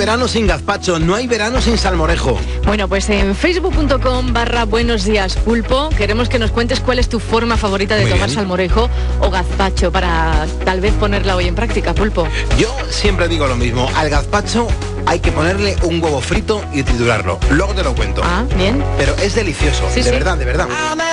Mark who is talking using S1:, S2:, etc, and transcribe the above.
S1: verano sin gazpacho, no hay verano sin salmorejo.
S2: Bueno, pues en facebook.com/buenos días pulpo queremos que nos cuentes cuál es tu forma favorita de tomar salmorejo o gazpacho para tal vez ponerla hoy en práctica, Pulpo.
S1: Yo siempre digo lo mismo, al gazpacho hay que ponerle un huevo frito y triturarlo. Luego te lo cuento.
S2: Ah, bien.
S1: Pero es delicioso,
S2: Sí,
S1: de verdad, de verdad.